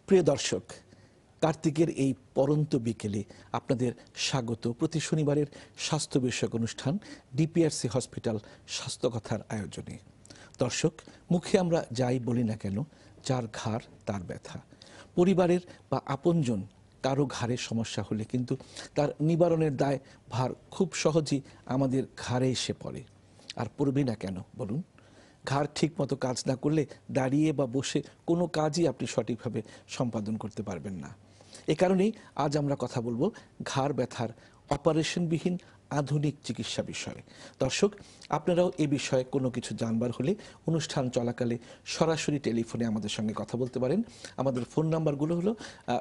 প্রিয় দর্শক, কার্তিকের এই পরন্ত বিকেলে আপনাদের স্বাগত প্রতি শনিবারের স্বাস্থ্য বিষয়ক অনুষ্ঠান ডিপিআরসি হসপিটাল স্বাস্থ্যকথার আয়োজনে। দর্শক, মুখে আমরা যাই বলি না কেন, যার ঘাড় তার ব্যথা। পরিবারের বা আপনজন কারো ঘাড়ের সমস্যা হলে কিন্তু তার নিবারণের দায় ভার খুব সহজেই আমাদের ঘাড়ে এসে পড়ে। আর পড়বে না কেন বলুন? ঘাড় ঠিক মতো কাজ না করলে দাঁড়িয়ে বা বসে কোনো কাজই আপনি সঠিকভাবে সম্পাদন করতে পারবেন না। এ কারণেই আজ আমরা কথা বলবো ঘাড় ব্যথার অপারেশনবিহীন আধুনিক চিকিৎসা বিষয়ে। দর্শক, আপনারাও এ বিষয়ে কোনো কিছু জানবার হলে অনুষ্ঠান চলাকালে সরাসরি টেলিফোনে আমাদের সঙ্গে কথা বলতে পারেন। আমাদের ফোন নাম্বারগুলো হলো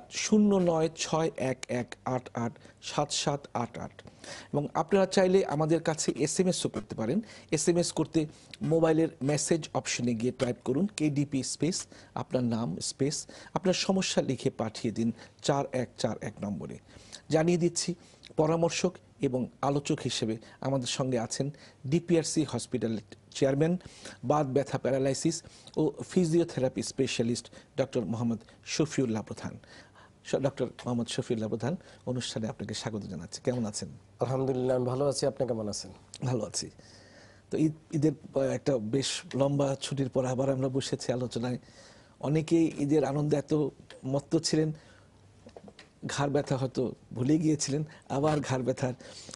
0961188788 এবং আপনারা চাইলে আমাদের কাছে SMS-ও করতে পারেন। SMS করতে মোবাইলের মেসেজ অপশনে গিয়ে টাইপ করুন KDP স্পেস আপনার নাম স্পেস আপনার সমস্যা লিখে পাঠিয়ে দিন 4141 নম্বরে। জানিয়ে দিচ্ছি, পরামর্শক এবং আলোচক হিসেবে আমাদের সঙ্গে আছেন ডিপিআরসি হসপিটালের চেয়ারম্যান, বাত ব্যথা প্যারালাইসিস ও physiotherapy specialist doctor. Shafiullah Pradhan. Doctor. Shafiullah প্রধান, অনুষ্ঠানে আপনাকে স্বাগত জানাচ্ছি। কেমন আছেন? আলহামদুলিল্লাহ, আমি ভালো আছি। আপনি কেমন আছেন? ভালো আছি। তো ঈদের একটা বেশ লম্বা ছুটির পর আবার আমরা বসেছি আলোচনায়। অনেকেই ঈদের আনন্দে এত মত্ত ছিলেন, ঘাড় ব্যথা হয়তো ভুলে গিয়েছিলেন, আবার ঘাড় ব্যথার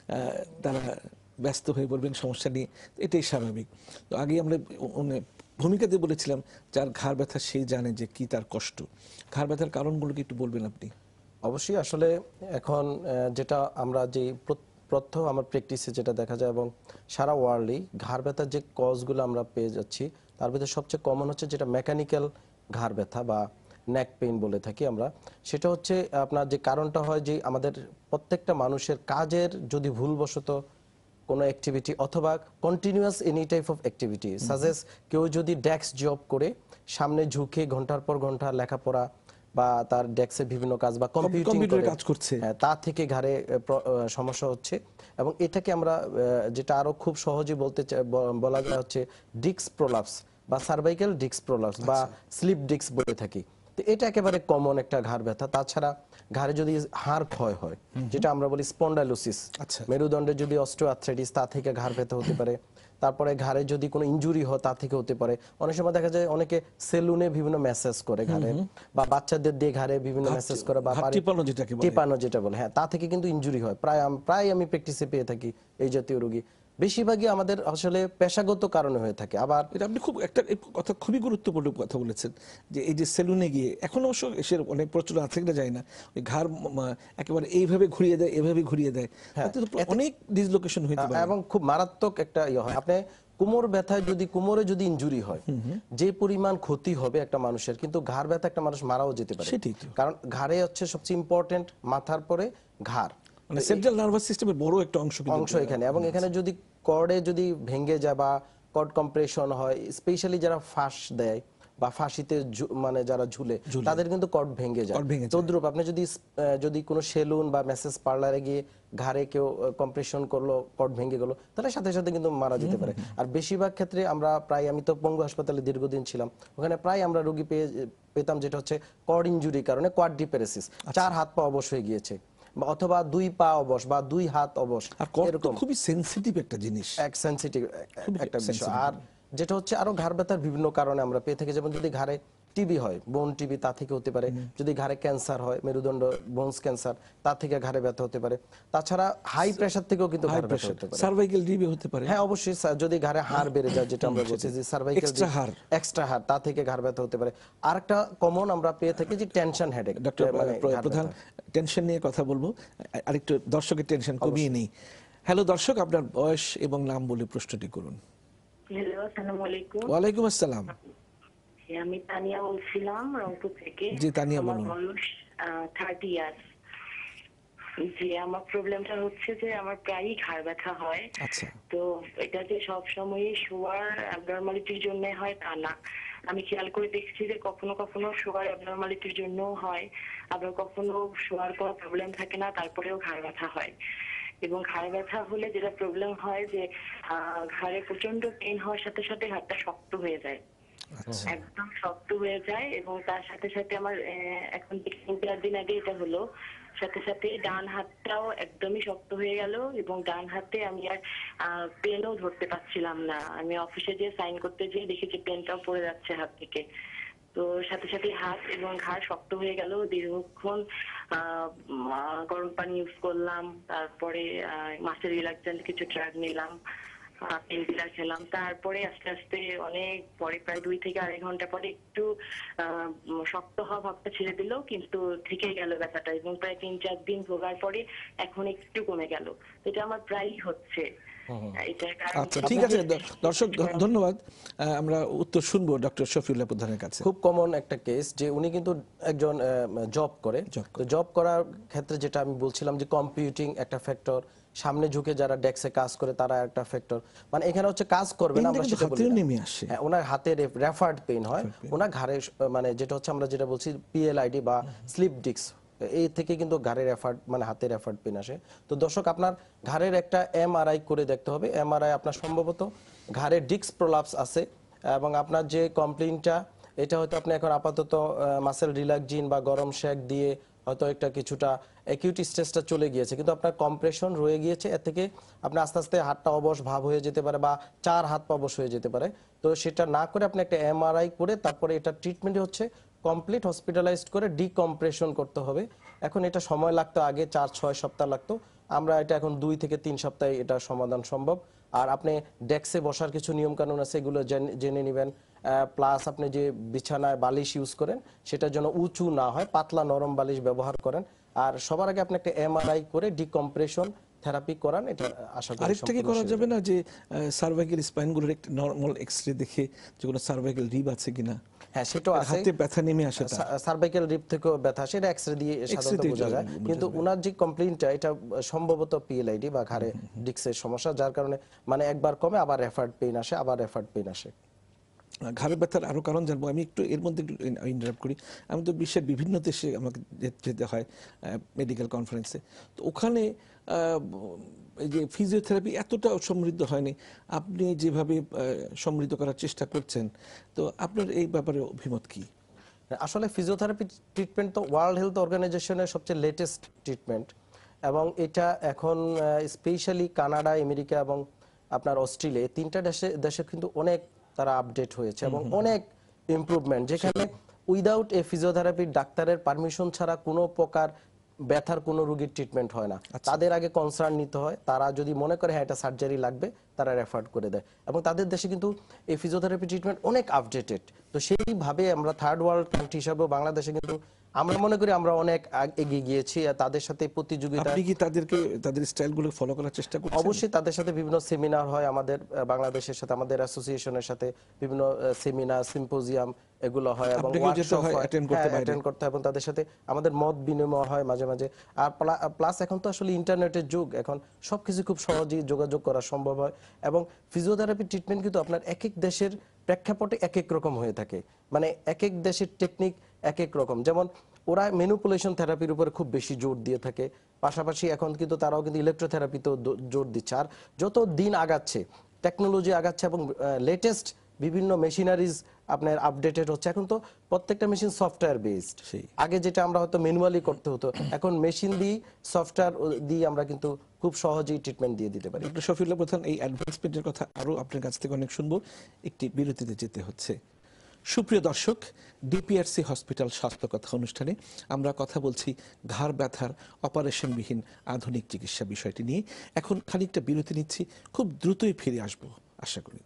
তারা ব্যস্ত হয়ে পড়বেন সমস্যা নিয়ে। এটাই স্বাভাবিক। তো আগে আমরা ভূমিকাতে বলেছিলাম, যার ঘাড় ব্যথা সেই জানে যে কি তার কষ্ট। ঘাড় ব্যথার কারণগুলো কি একটু বলবেন আপনি? অবশ্যই। আসলে এখন যেটা আমরা যে প্রথম আমার প্র্যাকটিসে যেটা দেখা যায় এবং সারা ওয়ার্ল্ডে ঘাড় ব্যথার যে কজগুলো আমরা পেয়ে যাচ্ছি, তার ভিতরে সবচেয়ে কমন হচ্ছে যেটা মেকানিক্যাল ঘাড় ব্যথা বা নেক পেইন বলে থাকি আমরা। সেটা হচ্ছে আপনার যে কারণটা হয় যে আমাদের প্রত্যেকটা মানুষের কাজের যদি ভুলবশত কোনো অ্যাক্টিভিটি অথবা continuous any type of activity সাজেস কেউ যদি ডেস্ক জব করে সামনে ঝুঁকে ঘন্টার পর ঘন্টা লেখাপড়া বা তার ডেস্কের বিভিন্ন কাজ বা কম্পিউটারে কাজ করছে, তা থেকে ঘাড়ে সমস্যা হচ্ছে। এবং এটাকে আমরা যেটা আরো খুব সহজে বলা যায় হচ্ছে ডিস্ক প্রোলাপস বা সার্ভাইকাল ডিস্ক প্রোলাপস বা স্লিপ ডিস্ক বলে থাকি। তো এটা একেবারে কমন একটা ঘাড় ব্যথা। তাছাড়া ঘাড়ে যদি হাড় ক্ষয় হয়, যেটা আমরা বলি স্পন্ডাইলোসিস, মেরুদণ্ডে যদি অস্টিওআর্থ্রাইটিস, তা থেকে ঘাড় ব্যথা হতে পারে। তারপরে ঘাড়ে যদি কোনো ইনজুরি হয়, তা থেকে হতে পারে। অনেক সময় দেখা যায় অনেকে সেলুনে বিভিন্ন ম্যাসাজ করে ঘাড়ে, বা বাচ্চাদের দিয়ে ঘাড়ে বিভিন্ন ম্যাসাজ করে বা টিপানো যেটা বলে, হ্যাঁ, তা থেকে কিন্তু ইনজুরি হয়। প্রায় আমি প্র্যাকটিসে পেয়ে থাকি এই জাতীয় রোগী। বেশিরভাগই আমাদের আসলে পেশাগত কারণে হয়ে থাকে। আবার এটা আপনি খুব একটা কথা, খুবই গুরুত্বপূর্ণ কথা বলেছেন, যে এই যে সেলুনে গিয়ে এখন অবশ্য এসে অনেক প্রচলন আছে কিনা যায় না, ওই ঘাড় একেবারে এইভাবে ঘুরিয়ে দেয়, এভাবে ঘুরিয়ে দেয়, অনেক ডিসলোকেশন হইতে পারে এবং খুব মারাত্মক একটা ইয়ে হয়। আপনি কোমর ব্যথায় যদি কোমরে যদি ইনজুরি হয়, যে পরিমাণ ক্ষতি হবে একটা মানুষের, কিন্তু ঘাড় ব্যথা একটা মানুষ মারাও যেতে পারে। কারণ ঘাড়ে হচ্ছে সবচেয়ে ইম্পর্টেন্ট, মাথার পরে ঘাড়, মানে সেন্ট্রাল নার্ভাস সিস্টেমের বড় একটা অংশ এখানে। এবং এখানে যদি কর্ডে যদি ভেঙে যায় বা কর্ড কম্প্রেশন হয়, স্পেশালি যারা ফাঁস দেয় বা ফাঁসিতে মানে যারা ঝুলে, তাদের কিন্তু কর্ড ভেঙে যায়। তদ্রুপ আপনি যদি কোনো সেলুন বা ম্যাসেজ পার্লারে গিয়ে ঘাড়ে কেউ কম্প্রেশন করলো, কর্ড ভেঙে গেল, তাহলে সাথে সাথে কিন্তু মারা যেতে পারে। আর বেশিরভাগ ক্ষেত্রে আমি তো পঙ্গু হাসপাতালে দীর্ঘদিন ছিলাম, ওখানে প্রায় আমরা রোগী পেতাম যেটা হচ্ছে কর্ড ইনজুরির কারণে কোয়াড্রিপ্যারেসিস, 4 হাত পা অবশ হয়ে গিয়েছে, অথবা 2 পা অবশ বা 2 হাত অবশ। এরকম খুবই সেনসিটিভ একটা জিনিস, সেনসিটিভ একটা বিষয়। আর যেটা হচ্ছে আরো ঘাড় ব্যথার বিভিন্ন কারণে আমরা পেয়ে থাকি, যেমন যদি ঘাড়ে টিবি হয়, বোন টিবি, তা থেকে হতে পারে। যদি ঘাড়ে ক্যান্সার হয়, মেরুদণ্ড বোনস ক্যান্সার, তা থেকে ঘাড়ে ব্যথা হতে পারে। তাছাড়া হাই প্রেসার থেকেও কিন্তু ঘাড়ে ব্যথা হতে পারে। সার্ভাইকাল টিবি হতে পারে, হ্যাঁ অবশ্যই। যদি ঘাড়ে হাড় বেড়ে যায়, যেটা আমরা বলছি যে সার্ভাইকাল এক্সট্রা হাড়, তা থেকে ঘাড় ব্যথা হতে পারে। আরেকটা কমন আমরা পেয়ে থাকি যে tension headache. Doctor Pradhan, tension নিয়ে কথা বলবো, আরেকটু দর্শকের টেনশন কমিয়ে নেই। হ্যালো দর্শক, আপনার বয়স এবং নাম বলে প্রশ্নটি করুন। হ্যালো, আসসালামু আলাইকুম। ওয়ালাইকুম আসসালাম। আমি তানিয়া বলছিলাম রংপুর থেকে। জি তানিয়া, বলুন। আমার বয়স 30 ইয়ার্স। যে আমার প্রবলেমটা হচ্ছে যে আমার প্রায়ই ঘাড় ব্যথা হয়। আচ্ছা। তো এটা যে সব সময় শোয়ার অ্যাবনরমালিটির জন্য হয় তা না। আমি খেয়াল করে দেখছি যে কখনো কখনো শোয়ার অ্যাবনরমালিটির জন্য হয়, আবার কখনো শোয়ার কোনো প্রবলেম থাকে না, তারপরেও ঘাড় ব্যথা হয়। এবং ঘাড় ব্যথা হলে যেটা প্রবলেম হয় যে ঘাড়ে প্রচন্ড পেইন হওয়ার সাথে সাথে হাতটা শক্ত হয়ে যায়। একদম শক্ত হয়ে যায়। এবং তার সাথে সাথে আমার এখন 3-4 দিন আগে এটা হলো, সাথে সাথে ডান হাতটাও একদমই শক্ত হয়ে গেল এবং ডান হাতে আমি আর পেনও ধরতে পারছিলাম না। আমি অফিসে যেয়ে সাইন করতে যেয়ে দেখি যে পেনটাও পড়ে যাচ্ছে হাত থেকে। তো সাথে সাথে হাত এবং ঘাড় শক্ত হয়ে গেল। দীর্ঘক্ষণ গরম পানি ইউজ করলাম, তারপরে মাসেল রিল্যাক্সেন্ট কিছু ড্রাগ নিলাম, পেন কিলার খেলাম। তারপরে আস্তে আস্তে অনেক পরে, প্রায় 2 থেকে 2.5 ঘন্টা পরে একটু শক্ত হওয়া ভাবটা ছেড়ে দিল, কিন্তু থেকে গেল ব্যথাটা এবং প্রায় 3-4 দিন ভোগার পরে এখন একটু কমে গেল। এটা আমার প্রায়ই হচ্ছে। আচ্ছা, ঠিক আছে দর্শক, ধন্যবাদ। আমরা উত্তর শুনবো ডক্টর শফিউল্লাহ প্রধানের কাছে। খুব কমন একটা কেস যে উনি কিন্তু একজন জব করে। তো জব করার ক্ষেত্রে যেটা আমি বলছিলাম যে কম্পিউটিং একটা ফ্যাক্টর, সামনে ঝুঁকে যারা ডেস্কে কাজ করে তারা একটা ফ্যাক্টর, মানে এখানে হচ্ছে কাজ করবে না আমরা সেটা বলি না। হ্যাঁ, ওনার হাতে রেফার্ড পেইন হয়, ওনার ঘাড়ে মানে যেটা হচ্ছে আমরা যেটা বলছি পিএলআইডি বা স্লিপ ডিস্ক, এই থেকে কিন্তু ঘাড়ের এফার্ট মানে হাতের এফার্ট পেন আসে। তো দর্শক, আপনার ঘাড়ের একটা এমআরআই করে দেখতে হবে। এমআরআই আপনার সম্ভবত ঘাড়ের ডিস্ক প্রলাপস আছে এবং আপনার যে কমপ্লেইনটা এটা হয়তো আপনি এখন আপাতত মাসেল রিল্যাক্সিন বা গরম শেক দিয়ে হয়তো একটা কিছুটা অ্যাকিউট স্টেজটা চলে গিয়েছে, কিন্তু আপনার কম্প্রেশন রয়ে গিয়েছে। এর থেকে আপনি আস্তে আস্তে হাতটা অবশ ভাব হয়ে যেতে পারে বা 4 হাত পা অবশ হয়ে যেতে পারে। তো সেটা না করে আপনি একটা এমআরআই করে তারপরে এটা ট্রিটমেন্ট হচ্ছে কমপ্লিট হসপিটালাইজড করে ডিকম্প্রেশন করতে হবে। এখন এটা সময় লাগতো, আগে 4-6 সপ্তাহ লাগতো, আমরা এটা এখন 2 থেকে 3 সপ্তাহে এটা সমাধান সম্ভব। আর আপনি ডেস্কে বসার কিছু নিয়ম কানুন আছে, এগুলো জেনে নেবেন। প্লাস আপনি যে বিছানায় বালিশ ইউজ করেন সেটার জন্য উঁচু না হয় পাতলা নরম বালিশ ব্যবহার করেন। আর সবার আগে আপনি একটা এমআরআই করে ডিকম্প্রেশন থেরাপি করান, এটা আশা করি। আরেকটা কি করা যাবে না যে সার্ভাইকাল স্পাইনগুলোর একটা নরমাল এক্সরে দেখে যে কোনো সার্ভাইকাল রিব আছে কিনা? হ্যাঁ, সেটাও আছে। হাতে ব্যথা নেমে আসে, সার্ভাইকাল রিব থেকেও ব্যথা, সেটা এক্সরে দিয়ে সাধারণত বোঝা যায়। কিন্তু উনার যে কমপ্লেইনটা এটা সম্ভবত পিএলআইডি বা ঘাড়ে ডিস্কের সমস্যা, যার কারণে মানে একবার কমে আবার রেফার্ড পেইন আসে, আবার রেফার্ড পেইন আসে। ঘাড়ের ব্যথার আরো কারণ জানবো। আমি একটু এর মধ্যে ইন্টারাপ্ট করি। আমি তো বিশ্বের বিভিন্ন দেশে আমাকে যেতে হয় মেডিকেল কনফারেন্সে, তো ওখানে এই যে ফিজিওথেরাপি এতটা সমৃদ্ধ হয়নি আপনি যেভাবে সমৃদ্ধ করার চেষ্টা করছেন। তো আপনার এই ব্যাপারে অভিমত কি? আসলে ফিজিওথেরাপি ট্রিটমেন্ট তো ওয়ার্ল্ড হেলথ অর্গানাইজেশনের সবচেয়ে লেটেস্ট ট্রিটমেন্ট এবং এটা এখন স্পেশালি কানাডা, আমেরিকা এবং আপনার অস্ট্রেলিয়া, 3টা দেশে কিন্তু অনেক তারা আপডেট হয়েছে এবং অনেক ইমপ্রুভমেন্ট, যেখানে উইদাউট এ ফিজিওথেরাপি ডাক্তারের পারমিশন ছাড়া কোনো প্রকার ব্যথার কোনো রোগীর ট্রিটমেন্ট হয় না। তাদের আগে কনসার্ন নিতে হয়, তারা যদি মনে করে হ্যাঁ এটা সার্জারি লাগবে তারা রেফার করে দেয় এবং তাদের দেশে কিন্তু এই ফিজিওথেরাপি ট্রিটমেন্ট অনেক আপডেটেড। তো সেইভাবে আমরা থার্ড ওয়ার্ল্ড কান্ট্রি হিসাবে বাংলাদেশে কিন্তু আমরা মনে করি আমরা অনেক এগিয়ে গিয়েছি। তাদের সাথে প্রতিযোগিতা, আপনি কি তাদের স্টাইলগুলো ফলো করার চেষ্টা করছেন? অবশ্যই তাদের সাথে বিভিন্ন সেমিনার হয়, আমাদের বাংলাদেশের সাথে আমাদের অ্যাসোসিয়েশনের সাথে বিভিন্ন সেমিনার সিম্পোজিয়াম এগুলো হয় এবং ওয়ার্কশপ হয়, অ্যাটেন্ড করতে হয় এবং তাদের সাথে আমাদের মত বিনিময় হয় মাঝে মাঝে। আর প্লাস এখন তো আসলে ইন্টারনেটের যুগ, এখন সবকিছু খুব সহজেই যোগাযোগ করা সম্ভব হয় এবং ফিজিওথেরাপি ট্রিটমেন্ট কিন্তু আপনার এক এক দেশের প্রেক্ষাপটে এক এক রকম হয়ে থাকে, মানে এক এক দেশের টেকনিক এক এক রকম। যেমন ওরা ম্যানিপুলেশন থেরাপির উপরে খুব বেশি জোর দিয়ে থাকে, পাশাপাশি এখন কিন্তু তারাও কিন্তু ইলেকট্রোথেরাপিতেও জোর দিচ্ছে। আর যত দিন আগাচ্ছে, টেকনোলজি আগাচ্ছে এবং লেটেস্ট বিভিন্ন মেশিনারিজ আপনার আপডেটেড হচ্ছে। এখন তো প্রত্যেকটা মেশিন সফটওয়্যার বেসড। আগে যেটা আমরা হয়তো ম্যানুয়ালি করতে হতো, এখন মেশিন দিয়ে সফটওয়্যার দিয়ে আমরা কিন্তু খুব সহজেই ট্রিটমেন্ট দিয়ে দিতে পারি। ডক্টর শফিউল্লাহ প্রধান, এই অ্যাডভান্সমেন্টের কথা আরো আপনার কাছ থেকে অনেক শুনবো, একটি বিরতিতে যেতে হচ্ছে। সুপ্রিয় দর্শক, ডিপিআরসি হসপিটাল স্বাস্থ্য কথা অনুষ্ঠানে আমরা কথা বলছি ঘাড় ব্যথার অপারেশনবিহীন আধুনিক চিকিৎসা বিষয়টি নিয়ে। এখন খানিকটা বিরতি নিচ্ছি, খুব দ্রুতই ফিরে আসবো আশা করি।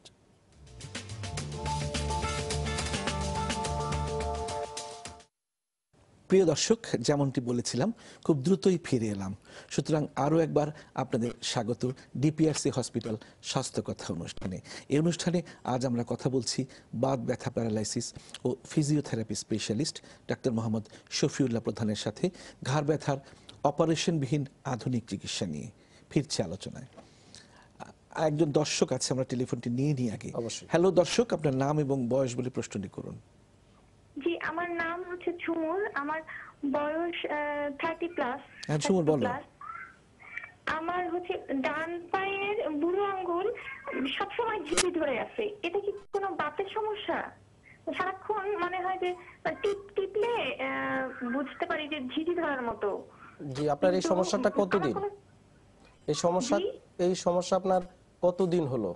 প্রিয় দর্শক, যেমনটি বলেছিলাম খুব দ্রুতই ফিরে এলাম। সুতরাং আরও একবার আপনাদের স্বাগত ডিপিআরসি হসপিটাল স্বাস্থ্য কথা অনুষ্ঠানে। এই অনুষ্ঠানে আজ আমরা কথা বলছি বাত ব্যথা প্যারালাইসিস ও ফিজিওথেরাপি স্পেশালিস্ট ডক্টর.মড. শফিউল্লাহ প্রধানের সাথে ঘাড় ব্যথার অপারেশনবিহীন আধুনিক চিকিৎসা নিয়ে ফিরছে আলোচনায়। একজন দর্শক আছে, আমরা টেলিফোনটি নিয়ে নিই আগে। হ্যালো দর্শক, আপনার নাম এবং বয়স বলে প্রশ্নটি করুন। জি, আমার নাম হচ্ছে ঝুমুর, আমার বয়স 30+। হ্যাঁ ঝুমুর, বলো। আমার হচ্ছে ডান পায়ের বুড়ো আঙ্গুল সবসময় ঝিঁঝি ধরে আছে, এটা কি কোনো বাতের সমস্যা? সারাক্ষণ মনে হয় যে টিপলে বুঝতে পারি যে ঝিঝি ধরার মতো। জি, আপনার এই কিন্তু সমস্যাটা আমার কতদিন? কোনো এই সমস্যা জি? এই সমস্যা আপনার কতদিন হলো?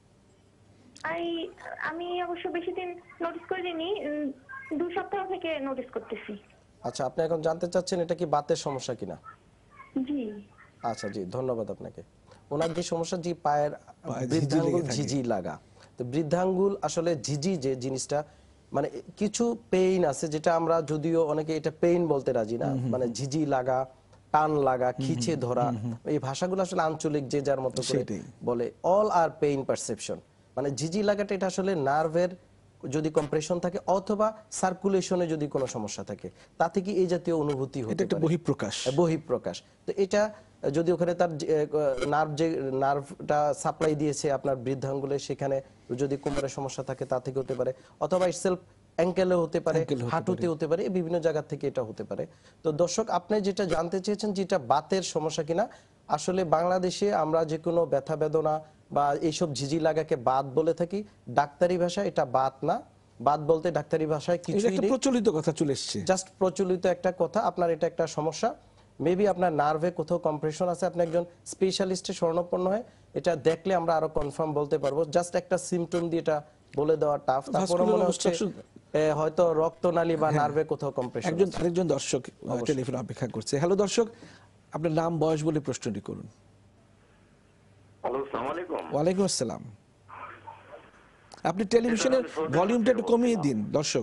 আমি অবশ্য বেশি দিন নোটিস করিনি, 2 সপ্তাহ থেকে নোটিস করতেছি। আচ্ছা, আপনি এখন জানতে চাচ্ছেন এটা কি বাতের সমস্যা কিনা? জি। আচ্ছা জি, ধন্যবাদ আপনাকে। ওনার যে সমস্যা, যে পায়ের পায়ে ঝিঝি বৃদ্ধাঙ্গুল লেগে থাকে। ঝিঝি লাগা, তো বৃদ্ধাঙ্গুল আসলে ঝিঝি যে জিনিসটা, মানে কিছু পেইন আছে যেটা আমরা যদিও অনেকে এটা পেইন বলতে রাজি না, মানে ঝিঝি লাগা, টান লাগা, খিচে ধরা, এই ভাষাগুলো আসলে আঞ্চলিক যে যার মতো করে সেটাই। বলে। অল আর পেইন পারসেপশন, মানে ঝিঝি লাগাটা এটা আসলে নার্ভের যদি কম্প্রেশন থাকে অথবা সার্কুলেশনে যদি কোনো সমস্যা থাকে, তাতে কি এই জাতীয় অনুভূতি এটা হতে একটা পারে, বহিঃপ্রকাশ। বহিঃপ্রকাশ। তো এটা যদি ওখানে তার নার্ভটা সাপ্লাই দিয়েছে আপনার বৃদ্ধাঙ্গুলে, সেখানে যদি কোমরের সমস্যা থাকে তা থেকে হতে পারে, অথবা সেলফ অ্যাঙ্কেলে হতে পারে, Ankle হতে হাঁটুতে পারে। হতে পারে, এই বিভিন্ন জায়গা থেকে এটা হতে পারে। তো দর্শক, আপনি যেটা জানতে চেয়েছেন যেটা বাতের সমস্যা কিনা, আসলে বাংলাদেশে আমরা যে কোনো ব্যথা বেদনা বা এইসব ঝিঝি লাগাকে বাত বলে থাকি। ডাক্তারি ভাষায় এটা বাত না, বাত বলতে ডাক্তারি ভাষায় এটা কিছুই একটা নেই, প্রচলিত কথা চলে এসছে। জাস্ট প্রচলিত একটা কথা। আপনার এটা একটা সমস্যা, মেবি আপনার নার্ভে কোথাও কম্প্রেশন আছে। আপনি একজন স্পেশালিস্টে শরণাপন্ন হয়, এটা দেখলে আমরা আরো কনফার্ম বলতে পারবো। জাস্ট একটা সিম্পটম দিয়ে এটা বলে দেওয়া টাফ। তারপরে Vascular মনে হচ্ছে obstruction। হয়তো রক্তনালী বা নার্ভে কোথাও কম্প্রেশন আছে। আরেকজন দর্শক টেলিফোন অপেক্ষা করছে। হ্যালো দর্শক, আপনার নাম বয়স বলে প্রশ্নটি করুন। হ্যালো, আসসালামু আলাইকুম। ওয়ালাইকুম আসসালাম। আপনি টেলিভিশনের আমি সৌদি ভলিউমটা আরব একটু থেকে কমিয়ে বলছিলাম। দিন দর্শক।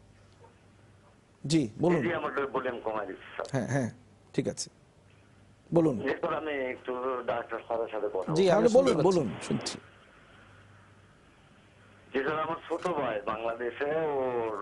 জি বলুন। জি, আমার ভলিউম কমাই দিচ্ছি স্যার। হ্যাঁ হ্যাঁ, ঠিক আছে, বলুন। এরপর আমি একটু ডাক্তার স্যারের সাথে কথা জি, বলবো। তাহলে আমি শুনতে বলুন পাচ্ছি। বলুন, শুনছি। জি স্যার, আমার ছোট ভাই বাংলাদেশে, ওর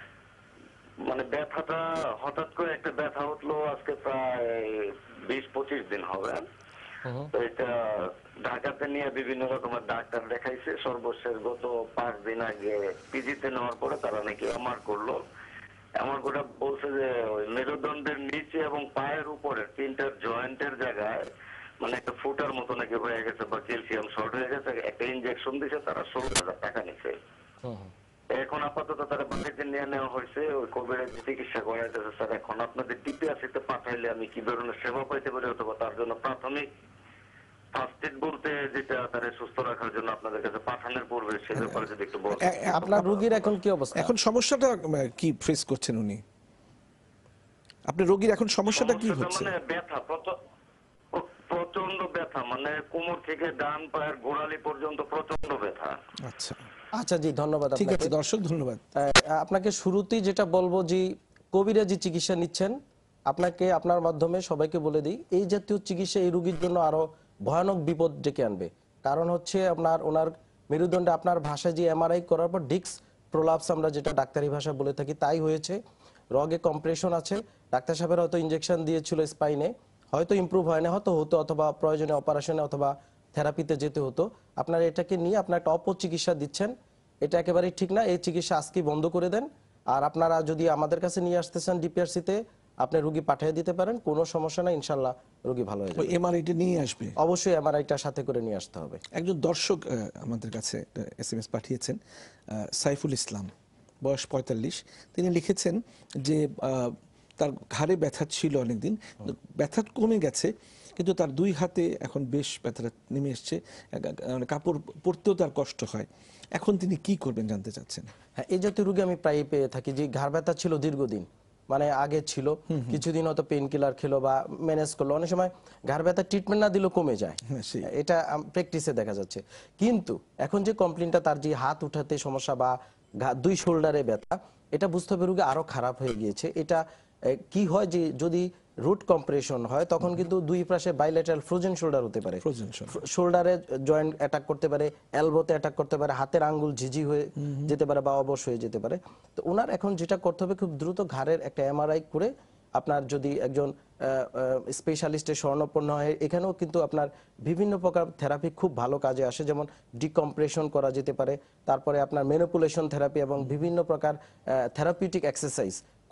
মানে ব্যথাটা হঠাৎ করে একটা ব্যথা উঠলো, আজকে প্রায় 20-25 দিন হবে। তো এটা ঢাকাতে নিয়ে বিভিন্ন রকমের ডাক্তার দেখাইছে। সর্বশেষ গত 5 দিন আগে পিজিতে নেওয়ার পরে তারা নাকি আমার করলো। এমন করে বলছে যে ওই মেরুদণ্ডের নিচে এবং পায়ের উপরে 3টা জয়েন্টের জায়গায় মানে একটা ফুটার মতো নাকি হয়ে গেছে বা ক্যালসিয়াম শর্ট হয়ে গেছে। একটা ইনজেকশন দিছে, তারা 16,000 টাকা নিছে। এখন আপাতত তারা বাড়িতে নিয়ে নেওয়া হয়েছে, ওই কোভিডের চিকিৎসা করাইতেছে। স্যার, এখন আপনাদের ডিপিআরসিতে পাঠাইলে আমি কি ধরনের সেবা পাইতে পারি, অথবা তার জন্য প্রাথমিক ফার্স্ট এড বলতে যেটা তারা সুস্থ রাখার জন্য আপনাদের কাছে পাঠানোর পূর্বে সে ব্যাপারে যদি একটু বলতেন। আপনার রোগীর এখন কি অবস্থা? এখন সমস্যাটা কি ফেস করছেন উনি? আপনি রোগীর এখন সমস্যাটা কি হচ্ছে? মানে ব্যথা, প্রচন্ড ব্যথা, মানে কোমর থেকে ডান পায়ের গোড়ালি পর্যন্ত প্রচন্ড ব্যথা। আচ্ছা আচ্ছা জি, ধন্যবাদ ঠিক আপনাকে। আছে দর্শক, ধন্যবাদ। আপনাকে শুরুতেই যেটা বলবো যে কবিরাজি চিকিৎসা নিচ্ছেন, আপনাকে আপনার মাধ্যমে সবাইকে বলে দিই, এই জাতীয় চিকিৎসা এই রোগীর জন্য আরো ভয়ানক বিপদ ডেকে আনবে। কারণ হচ্ছে ওনার মেরুদণ্ডে আপনার ভাষায় যে এমআরআই করার পর ডিস্ক প্রোলাপস আমরা যেটা ডাক্তারি ভাষা বলে থাকি তাই হয়েছে। রগে কম্প্রেশন আছে, ডাক্তার সাহেবের হয়তো ইনজেকশন দিয়েছিল স্পাইনে, হয়তো ইমপ্রুভ হয় না, হয়তো অথবা প্রয়োজনে অপারেশনে অথবা থেরাপিতে যেতে হতো। আপনার এটাকে নিয়ে আপনার একটা অপচিকিৎসা দিচ্ছেন, এটা একেবারেই ঠিক না। এই চিকিৎসা আজকে বন্ধ করে দেন। আর আপনারা যদি আমাদের কাছে নিয়ে আসতে চান ডিপিআরসিতে, আপনি রোগী পাঠিয়ে দিতে পারেন, কোনো সমস্যা নাই, ইনশাল্লাহ রোগী ভালো হয়ে ওই যাবে। এমআরআইটা নিয়ে আসবে। অবশ্যই এমআরআইটা সাথে করে নিয়ে আসতে হবে। একজন দর্শক আমাদের কাছে এসএমএস পাঠিয়েছেন, সাইফুল ইসলাম, বয়স 45। তিনি লিখেছেন যে তার ঘাড়ে ব্যথা ছিল অনেকদিন, ব্যথা কমে গেছে, কিন্তু তার 2 হাতে এখন বেশ ব্যথাটা নেমে এসছে, কাপড় পরতেও তার কষ্ট হয়। এখন তিনি কি করবেন জানতে চাচ্ছেন। হ্যাঁ, এই জাতীয় রোগী আমি প্রায়ই পেয়ে থাকি যে ঘাড় ব্যথা ছিল দীর্ঘদিন, মানে আগে ছিল, কিছুদিন হয়তো পেইন কিলার খেলো বা ম্যানেজ করলো, অনেক সময় ঘাড় ব্যথা ট্রিটমেন্ট না দিলেও কমে যায়, এটা প্র্যাকটিসে দেখা যাচ্ছে। কিন্তু এখন যে কমপ্লেনটা তার যে হাত উঠাতে সমস্যা বা 2 শোল্ডারে ব্যথা, এটা বুঝতে হবে রোগী আরো খারাপ হয়ে গিয়েছে। এটা কি হয় যে যদি রুট কম্প্রেশন হয় তখন কিন্তু 2 পাশে বাইলেটারাল ফ্রোজেন শোল্ডার হতে পারে, শোল্ডারে জয়েন্ট অ্যাটাক করতে পারে, এলবোতে অ্যাটাক করতে পারে, হাতের আঙ্গুল ঝিঝি হয়ে যেতে পারে বা অবশ হয়ে যেতে পারে। তো ওনার এখন যেটা করতে হবে, খুব দ্রুত ঘাড়ের একটা এমআরআই করে আপনার যদি একজন স্পেশালিস্টের শরণাপন্ন হয়, এখানেও কিন্তু আপনার বিভিন্ন প্রকার থেরাপি খুব ভালো কাজে আসে, যেমন ডিকম্প্রেশন করা যেতে পারে, তারপরে আপনার ম্যানিপুলেশন থেরাপি এবং বিভিন্ন প্রকার থেরাপিউটিক এক্সারসাইজ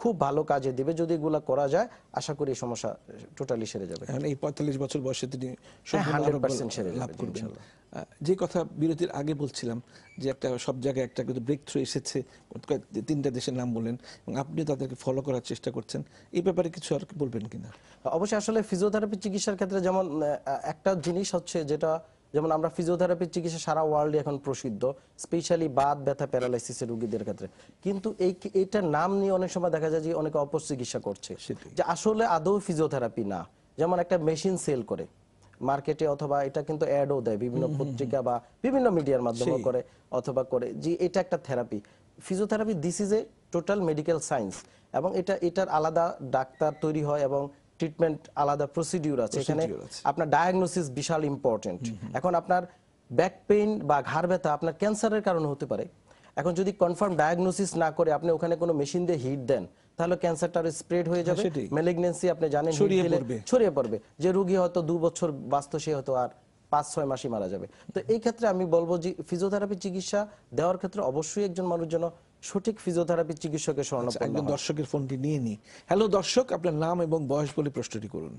খুব ভালো কাজে দিবে। যদি এগুলা করা যায় আশা করি এই সমস্যা টোটালি সেরে যাবে। এখন এই ৪৫ বছর বয়সে তিনি হ্যাঁ, সম্পূর্ণ 100% আরোগ্য সেরে লাভ যাবে করবেন। ইনশাআল্লাহ। যে কথা বিরতির আগে বলছিলাম যে একটা সব জায়গায় একটা কিন্তু ব্রেক থ্রু এসেছে, 3টা দেশের নাম বললেন এবং আপনিও তাদেরকে ফলো করার চেষ্টা করছেন, এই ব্যাপারে কিছু আর বলবেন কিনা? অবশ্যই আসলে ফিজিওথেরাপি চিকিৎসার ক্ষেত্রে যেমন একটা জিনিস হচ্ছে যেটা, যেমন আমরা ফিজিওথেরাপি চিকিৎসা সারা ওয়ার্ল্ডে এখন প্রসিদ্ধ, স্পেশালি বাত ব্যথা প্যারালাইসিসের রোগীদের ক্ষেত্রে। কিন্তু এইটার নাম নিয়ে অনেক সময় দেখা যায় যে অনেকে অপচিকিৎসা করছে, যে আসলে আদৌ ফিজিওথেরাপি না। যেমন একটা মেশিন সেল করে মার্কেটে, অথবা এটা কিন্তু অ্যাডও দেয় বিভিন্ন পত্রিকা বা বিভিন্ন মিডিয়ার মাধ্যমে করে, অথবা করে যে এটা একটা therapy. Physiotherapy this is a total medical science, এবং এটার আলাদা ডাক্তার তৈরি হয় এবং ট্রিটমেন্ট আলাদা প্রসিডিউর আছে। এখানে আপনার ডায়াগনোসিস বিশাল ইম্পর্টেন্ট। এখন আপনার ব্যাক পেইন বা ঘাড় ব্যথা আপনার ক্যান্সারের কারণে হতে পারে। এখন যদি কনফার্ম ডায়াগনোসিস না করে আপনি ওখানে কোনো মেশিন দিয়ে হিট দেন, তাহলে ক্যান্সারটা স্প্রেড হয়ে যাবে, ম্যালিগন্যান্সি আপনি জানেন ছড়িয়ে পড়বে। যে রোগী হয়তো 2 বছর বাঁচত সে হয়তো আর 5-6 মাসই মারা যাবে। তো এই ক্ষেত্রে আমি বলবো যে ফিজিওথেরাপি চিকিৎসা দেওয়ার ক্ষেত্রে অবশ্যই একজন মানুষ যেন সঠিক ফিজিওথেরাপি চিকিৎসকের শরণাপন্ন হয়। একজন দর্শকের ফোনটি নিয়ে নি। হ্যালো দর্শক, আপনার নাম এবং বয়স বলে প্রশ্নটি করুন।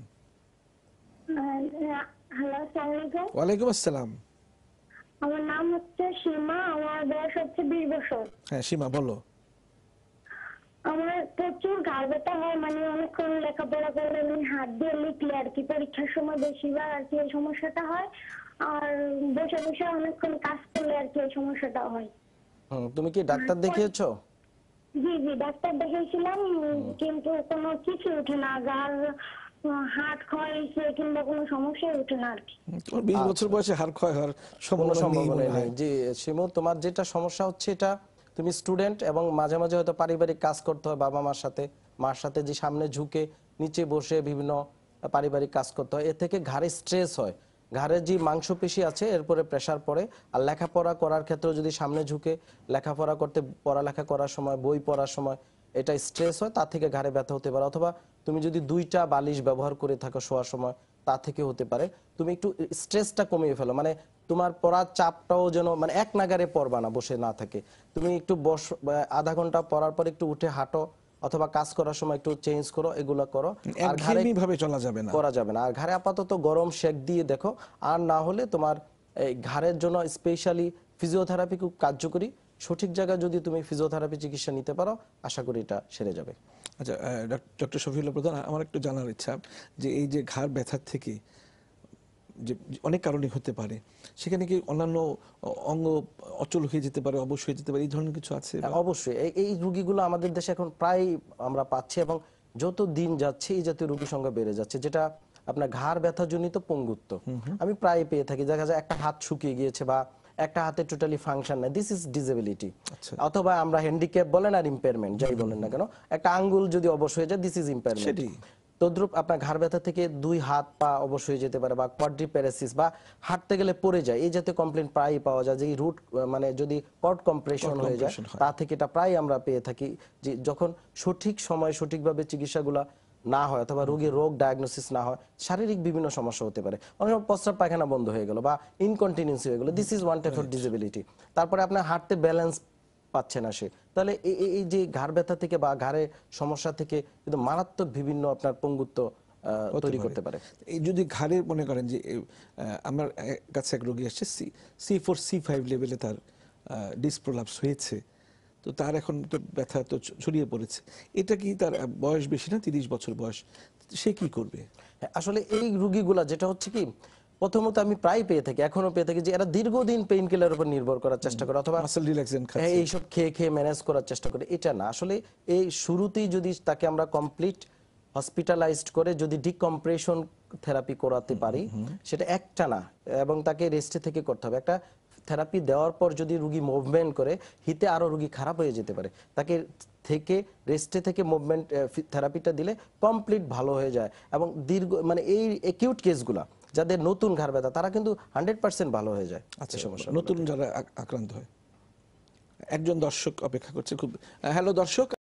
হ্যালো, আসসালামু আলাইকুম। ওয়ালাইকুম আসসালাম। আমার নাম হচ্ছে সীমা, আমার বয়স হচ্ছে 20 বছর। হ্যাঁ সীমা, বলো। আমার প্রচুর ঘাড় ব্যথা হয়, মানে অনেকক্ষণ লেখাপড়া করলে আমি হাত দিয়ে লিখলে আর কি, পরীক্ষার সময় বেশিরভাগ আর কি এই সমস্যাটা হয়। আর বসে বসে অনেকক্ষণ কাজ করলে আর কি এই সমস্যাটা হয়। তুমি কি ডাক্তার দেখিয়েছো? জি জি, ডাক্তার দেখিয়েছিলাম, কিন্তু কোনো কিছু উঠে না। ঘাড় হাত ক্ষয় হয়েছে কিংবা কোনো সমস্যাই উঠে না আর কি। তোমার 20 বছর বয়সে হাড় ক্ষয় হওয়ার সম্ভাবনা নেই। জি শিমু, তোমার যেটা সমস্যা হচ্ছে, এটা তুমি স্টুডেন্ট এবং মাঝে মাঝে হয়তো পারিবারিক কাজ করতে হয় বাবা মার সাথে যে সামনে ঝুঁকে নিচে বসে বিভিন্ন পারিবারিক কাজ করতে হয়, এ থেকে ঘাড়ে স্ট্রেস হয়। ঘাড়ের যে মাংসপেশি আছে এরপরে প্রেসার পড়ে। আর লেখাপড়া করার ক্ষেত্রে যদি সামনে ঝুঁকে লেখাপড়া করতে, পড়ালেখা করার সময়, বই পড়ার সময় এটা স্ট্রেস হয়, তা থেকে ঘাড়ে ব্যথা হতে পারে। অথবা তুমি যদি 2টা বালিশ ব্যবহার করে থাকো শোয়ার সময়, তা থেকে হতে পারে। তুমি একটু স্ট্রেসটা কমিয়ে ফেলো, মানে তোমার পড়ার চাপটাও যেন মানে এক নাগারে পড়বা না, বসে না থাকে। তুমি একটু আধা ঘন্টা পড়ার পর একটু উঠে হাঁটো, অথবা কাজ করার সময় একটু চেঞ্জ করো, এগুলো করো। আর ঘাড়ে ভাবে চলা যাবে না, করা যাবে না। আর ঘাড়ে আপাতত গরম শেক দিয়ে দেখো। আর না হলে তোমার এই ঘাড়ের জন্য স্পেশালি ফিজিওথেরাপি খুব কার্যকরী। সঠিক জায়গায় যদি তুমি ফিজিওথেরাপি চিকিৎসা নিতে পারো, আশা করি এটা সেরে যাবে। আচ্ছা ডক্টর শফিউল্লাহ প্রধান, আমার একটু জানার ইচ্ছা যে এই যে ঘাড় ব্যথার থেকে যে অনেক কারণে হতে পারে, সেখানে কি অন্যান্য অঙ্গ অচল হয়ে যেতে পারে, অবশ হয়ে যেতে পারে, এই ধরনের কিছু আছে? অবশ্যই এই রোগীগুলো আমাদের দেশে এখন প্রায় আমরা পাচ্ছি, এবং যত দিন যাচ্ছে এই জাতীয় রোগীর সংখ্যা বেড়ে যাচ্ছে। যেটা আপনার ঘাড় ব্যথা জনিত পঙ্গুত্ব আমি প্রায় পেয়ে থাকি। দেখা যায় একটা হাত শুকিয়ে গিয়েছে বা একটা হাতে টোটালি ফাংশন নাই, দিস ইজ ডিসেবিলিটি। অথবা আমরা হ্যান্ডিক্যাপ বলেন আর ইম্পেয়ারমেন্ট যাই বলেন না কেন, একটা আঙ্গুল যদি অবশ হয়ে যায়, দিস ইজ ইম্পেয়ারমেন্ট। তদ্রুপ আপনার ঘাড় ব্যথা থেকে 2 হাত পা অবশ হয়ে যেতে পারে, বা কোয়াড্রিপ্যারাসিস বা হাঁটতে গেলে পড়ে যায়, এই জাতীয় কমপ্লেইন প্রায়ই পাওয়া যায়। যে রুট মানে যদি কর্ড কম্প্রেশন হয়ে যায়, তা থেকে এটা প্রায় আমরা পেয়ে থাকি। যে যখন সঠিক সময় সঠিকভাবে চিকিৎসাগুলো না হয়, অথবা রোগীর রোগ ডায়াগনোসিস না হয়, শারীরিক বিভিন্ন সমস্যা হতে পারে। অনেক সময় প্রস্রাব পায়খানা বন্ধ হয়ে গেল বা ইনকন্টিনিউন্সি হয়ে গেল, this is one type of disability. তারপরে আপনার হাঁটতে ব্যালেন্স পাচ্ছে না সে, তাহলে এই যে ঘাড় ব্যথা থেকে বা ঘাড়ের সমস্যা থেকে কিন্তু মারাত্মক বিভিন্ন আপনার পঙ্গুত্ব তৈরি করতে পারে। এই যদি ঘাড়ে মনে করেন যে আমার কাছে এক রোগী আসছে, C4 C5 লেভেলে তার ডিস্ক প্রলাপস হয়েছে, তো তার এখন তো ব্যথা তো ছড়িয়ে পড়েছে, এটা কি তার বয়স বেশি না, 30 বছর বয়স, সে কি করবে? আসলে এই রোগীগুলা যেটা হচ্ছে কি, প্রথমত আমি প্রায় পেয়ে থাকি, এখনো পেয়ে থাকি, যে এরা দীর্ঘদিন পেইন কিলারের উপর নির্ভর করার চেষ্টা করে, অথবা মাসল রিল্যাক্সেন্ট খাচ্ছে, এইসব খেয়ে ম্যানেজ করার চেষ্টা করে। এটা না, আসলে এই শুরুতেই যদি তাকে আমরা কমপ্লিট হসপিটালাইজড করে যদি ডিকম্প্রেশন থেরাপি করাতে পারি, সেটা একটা না, এবং তাকে রেস্টে থেকে করতে হবে। একটা থেরাপি দেওয়ার পর যদি রোগী মুভমেন্ট করে, হিতে আরো রোগী খারাপ হয়ে যেতে পারে। তাকে থেকে রেস্টে থেকে মুভমেন্ট থেরাপিটা দিলে কমপ্লিট ভালো হয়ে যায়। এবং দীর্ঘ মানে এই অ্যাকিউট কেসগুলা যাদের নতুন ঘাড় ব্যথা, তারা কিন্তু 100% ভালো হয়ে যায়। আচ্ছা, সমস্যা নতুন যারা আক্রান্ত হয়। একজন দর্শক অপেক্ষা করছে খুব। হ্যালো দর্শক।